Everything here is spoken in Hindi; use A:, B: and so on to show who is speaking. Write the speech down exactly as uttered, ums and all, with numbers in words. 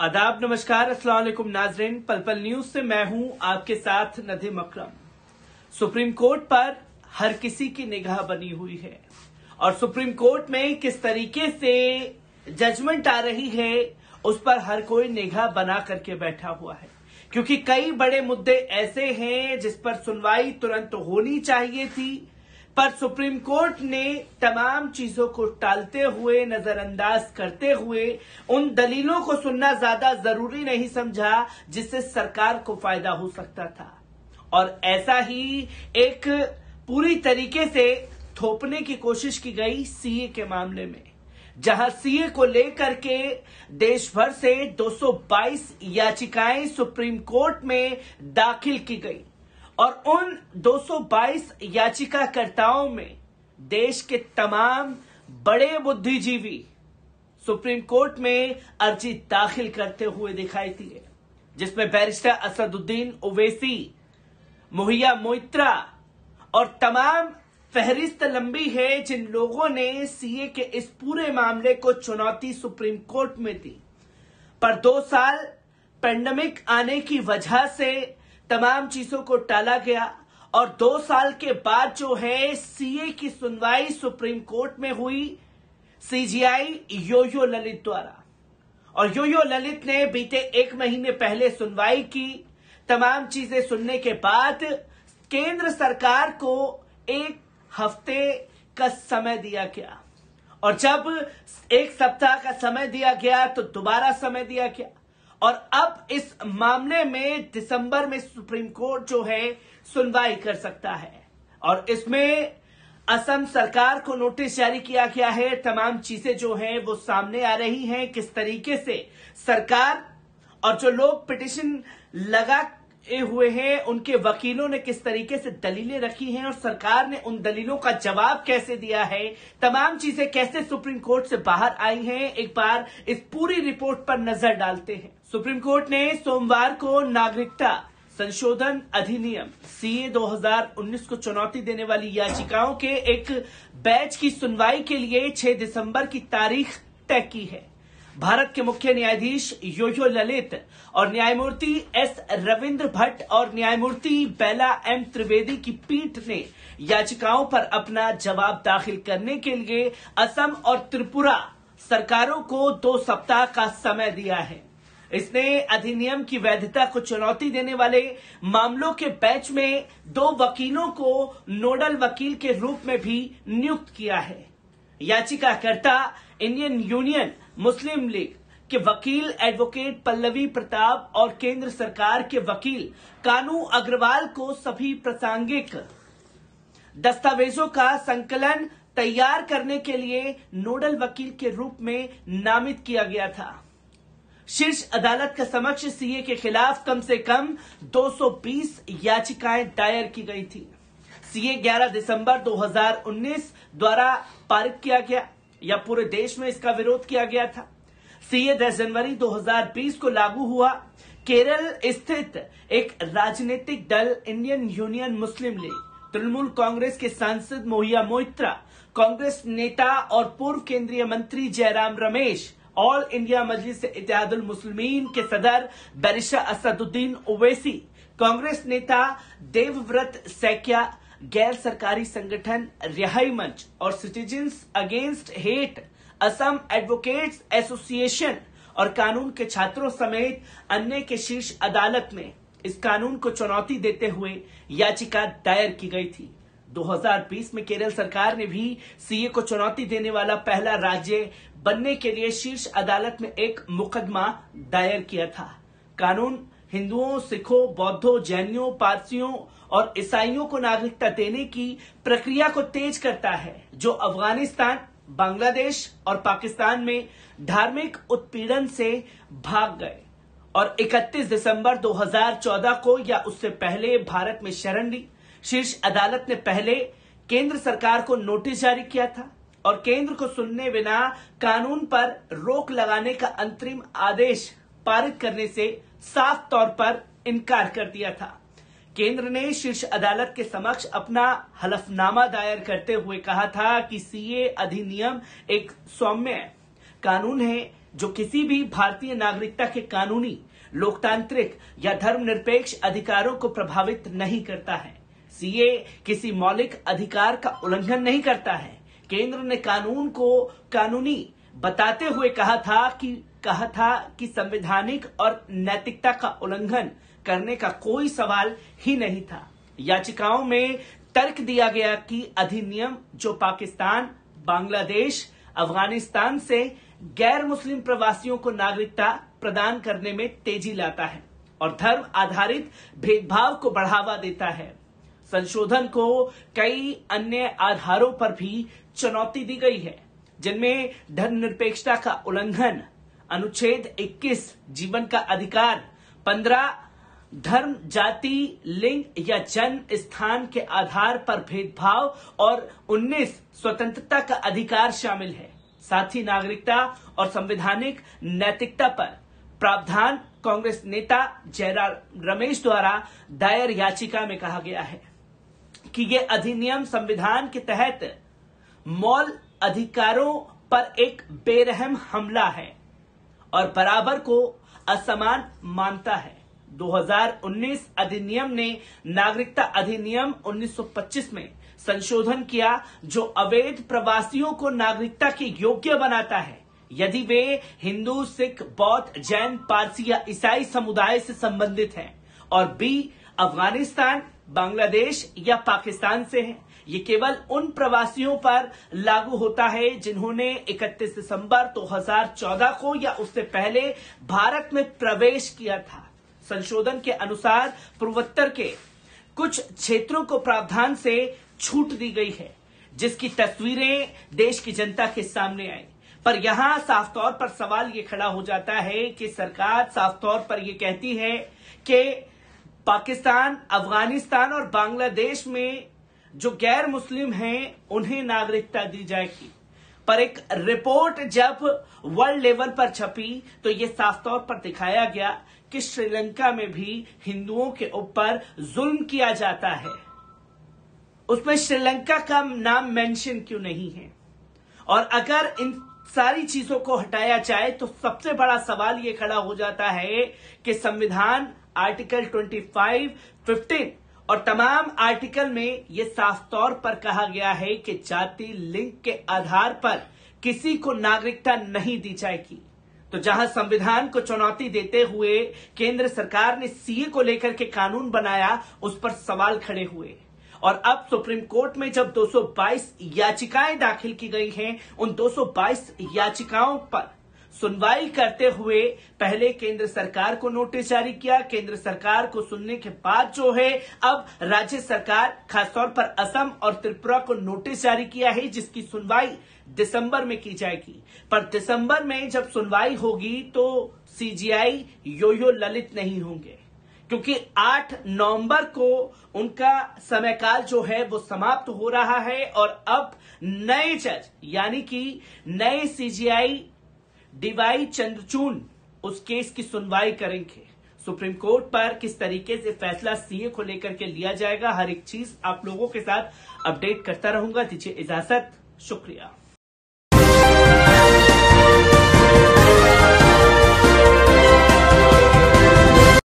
A: आदाब, नमस्कार, अस्सलाम वालेकुम नाजरीन। पल पल न्यूज से मैं हूं आपके साथ नदीम अकरम। सुप्रीम कोर्ट पर हर किसी की निगाह बनी हुई है और सुप्रीम कोर्ट में किस तरीके से जजमेंट आ रही है उस पर हर कोई निगाह बना करके बैठा हुआ है, क्योंकि कई बड़े मुद्दे ऐसे हैं जिस पर सुनवाई तुरंत होनी चाहिए थी, पर सुप्रीम कोर्ट ने तमाम चीजों को टालते हुए, नजरअंदाज करते हुए उन दलीलों को सुनना ज्यादा जरूरी नहीं समझा जिससे सरकार को फायदा हो सकता था। और ऐसा ही एक पूरी तरीके से थोपने की कोशिश की गई सीए के मामले में, जहां सीए को लेकर के देश भर से दो सौ बाईस याचिकाएं सुप्रीम कोर्ट में दाखिल की गई और उन दो सौ बाईस याचिकाकर्ताओं में देश के तमाम बड़े बुद्धिजीवी सुप्रीम कोर्ट में अर्जी दाखिल करते हुए दिखाई दिए, जिसमें बैरिस्टर असदुद्दीन ओवैसी, मोहिया मोइत्रा और तमाम फहरिस्त लंबी है जिन लोगों ने सीए के इस पूरे मामले को चुनौती सुप्रीम कोर्ट में दी। पर दो साल पेंडेमिक आने की वजह से तमाम चीजों को टाला गया और दो साल के बाद जो है सीए की सुनवाई सुप्रीम कोर्ट में हुई सीजीआई योयो ललित द्वारा। और योयो ललित ने बीते एक महीने पहले सुनवाई की। तमाम चीजें सुनने के बाद केंद्र सरकार को एक हफ्ते का समय दिया गया और जब एक सप्ताह का समय दिया गया तो दोबारा समय दिया गया और अब इस मामले में दिसंबर में सुप्रीम कोर्ट जो है सुनवाई कर सकता है। और इसमें असम सरकार को नोटिस जारी किया गया है। तमाम चीजें जो हैं वो सामने आ रही हैं, किस तरीके से सरकार और जो लोग पिटीशन लगा हुए हैं उनके वकीलों ने किस तरीके से दलीलें रखी हैं और सरकार ने उन दलीलों का जवाब कैसे दिया है, तमाम चीजें कैसे सुप्रीम कोर्ट से बाहर आई हैं, एक बार इस पूरी रिपोर्ट पर नजर डालते हैं। सुप्रीम कोर्ट ने सोमवार को नागरिकता संशोधन अधिनियम सीए दो हज़ार उन्नीस को चुनौती देने वाली याचिकाओं के एक बैच की सुनवाई के लिए छह दिसंबर की तारीख तय की है। भारत के मुख्य न्यायाधीश योयो ललित और न्यायमूर्ति एस रविंद्र भट्ट और न्यायमूर्ति बेला एम त्रिवेदी की पीठ ने याचिकाओं पर अपना जवाब दाखिल करने के लिए असम और त्रिपुरा सरकारों को दो सप्ताह का समय दिया है। इसने अधिनियम की वैधता को चुनौती देने वाले मामलों के बैच में दो वकीलों को नोडल वकील के रूप में भी नियुक्त किया है। याचिकाकर्ता इंडियन यूनियन मुस्लिम लीग के वकील एडवोकेट पल्लवी प्रताप और केंद्र सरकार के वकील कानू अग्रवाल को सभी प्रासंगिक दस्तावेजों का संकलन तैयार करने के लिए नोडल वकील के रूप में नामित किया गया था। शीर्ष अदालत के समक्ष सीए के खिलाफ कम से कम दो सौ बीस याचिकाएं दायर की गई थी। सीए ग्यारह दिसंबर दो हज़ार उन्नीस द्वारा पारित किया गया या पूरे देश में इसका विरोध किया गया था। सीए दस जनवरी दो हज़ार बीस को लागू हुआ। केरल स्थित एक राजनीतिक दल Indian Union Muslim League, Trinamool Congress के सांसद मोहिया मोइत्रा, कांग्रेस नेता और पूर्व केंद्रीय मंत्री जयराम रमेश, ऑल इंडिया मजलिस इत्तेहादुल मुस्लिमीन के सदर बैरिस्टर असदुद्दीन ओवैसी, कांग्रेस नेता देवव्रत सैकिया, गैर सरकारी संगठन रिहाई मंच और citizens against hate, Assam advocates association और कानून के छात्रों समेत अन्य के शीर्ष अदालत में इस कानून को चुनौती देते हुए याचिका दायर की गई थी। दो हज़ार बीस में केरल सरकार ने भी सीए को चुनौती देने वाला पहला राज्य बनने के लिए शीर्ष अदालत में एक मुकदमा दायर किया था। कानून हिंदुओं, सिखों, बौद्धों, जैनियों, पारसियों और ईसाइयों को नागरिकता देने की प्रक्रिया को तेज करता है, जो अफगानिस्तान, बांग्लादेश और पाकिस्तान में धार्मिक उत्पीड़न से भाग गए और इकतीस दिसंबर दो हज़ार चौदह को या उससे पहले भारत में शरण ली। शीर्ष अदालत ने पहले केंद्र सरकार को नोटिस जारी किया था और केंद्र को सुनने बिना कानून पर रोक लगाने का अंतरिम आदेश पारित करने से साफ तौर पर इनकार कर दिया था। केंद्र ने शीर्ष अदालत के समक्ष अपना हलफनामा दायर करते हुए कहा था कि सीए अधिनियम एक सौम्य कानून है जो किसी भी भारतीय नागरिकता के कानूनी, लोकतांत्रिक या धर्मनिरपेक्ष अधिकारों को प्रभावित नहीं करता है। सीए किसी मौलिक अधिकार का उल्लंघन नहीं करता है। केंद्र ने कानून को कानूनी बताते हुए कहा था कि कहा था कि संवैधानिक और नैतिकता का उल्लंघन करने का कोई सवाल ही नहीं था। याचिकाओं में तर्क दिया गया कि अधिनियम जो पाकिस्तान, बांग्लादेश, अफगानिस्तान से गैर मुस्लिम प्रवासियों को नागरिकता प्रदान करने में तेजी लाता है और धर्म आधारित भेदभाव को बढ़ावा देता है। संशोधन को कई अन्य आधारों पर भी चुनौती दी गई है, जिनमें धर्मनिरपेक्षता का उल्लंघन, अनुच्छेद इक्कीस जीवन का अधिकार, पंद्रह धर्म, जाति, लिंग या जन्म स्थान के आधार पर भेदभाव और उन्नीस स्वतंत्रता का अधिकार शामिल है। साथ ही नागरिकता और संवैधानिक नैतिकता पर प्रावधान कांग्रेस नेता जयराम रमेश द्वारा दायर याचिका में कहा गया है कि यह अधिनियम संविधान के तहत मौलिक अधिकारों पर एक बेरहम हमला है और बराबर को असमान मानता है। दो हज़ार उन्नीस अधिनियम ने नागरिकता अधिनियम उन्नीस सौ पच्चीस में संशोधन किया, जो अवैध प्रवासियों को नागरिकता के योग्य बनाता है यदि वे हिंदू, सिख, बौद्ध, जैन, पारसी या ईसाई समुदाय से संबंधित हैं और बी अफगानिस्तान, बांग्लादेश या पाकिस्तान से हैं। ये केवल उन प्रवासियों पर लागू होता है जिन्होंने इकतीस दिसंबर दो हज़ार चौदह को या उससे पहले भारत में प्रवेश किया था। संशोधन के अनुसार पूर्वोत्तर के कुछ क्षेत्रों को प्रावधान से छूट दी गई है, जिसकी तस्वीरें देश की जनता के सामने आई। पर यहां साफ तौर पर सवाल ये खड़ा हो जाता है कि सरकार साफ तौर पर यह कहती है कि पाकिस्तान, अफगानिस्तान और बांग्लादेश में जो गैर मुस्लिम हैं उन्हें नागरिकता दी जाएगी, पर एक रिपोर्ट जब वर्ल्ड लेवल पर छपी तो ये साफ तौर पर दिखाया गया कि श्रीलंका में भी हिंदुओं के ऊपर जुल्म किया जाता है। उसमें श्रीलंका का नाम मेंशन क्यों नहीं है? और अगर इन सारी चीजों को हटाया जाए तो सबसे बड़ा सवाल ये खड़ा हो जाता है कि संविधान आर्टिकल पच्चीस, पंद्रह और तमाम आर्टिकल में यह साफ तौर पर कहा गया है कि जाति, लिंग के आधार पर किसी को नागरिकता नहीं दी जाएगी। तो जहां संविधान को चुनौती देते हुए केंद्र सरकार ने सीए को लेकर के कानून बनाया, उस पर सवाल खड़े हुए और अब सुप्रीम कोर्ट में जब दो सौ बाईस याचिकाएं दाखिल की गई हैं, उन दो सौ बाईस याचिकाओं पर सुनवाई करते हुए पहले केंद्र सरकार को नोटिस जारी किया। केंद्र सरकार को सुनने के बाद जो है अब राज्य सरकार, खासतौर पर असम और त्रिपुरा को नोटिस जारी किया है, जिसकी सुनवाई दिसंबर में की जाएगी। पर दिसंबर में जब सुनवाई होगी तो सीजीआई यो-यो ललित नहीं होंगे, क्योंकि आठ नवंबर को उनका समयकाल जो है वो समाप्त हो रहा है और अब नए जज यानी कि नए सीजीआई डीवाई चंद्रचूड़ उस केस की सुनवाई करेंगे। सुप्रीम कोर्ट पर किस तरीके से फैसला सीए को लेकर के लिया जाएगा, हर एक चीज आप लोगों के साथ अपडेट करता रहूंगा। दीजिए इजाजत, शुक्रिया।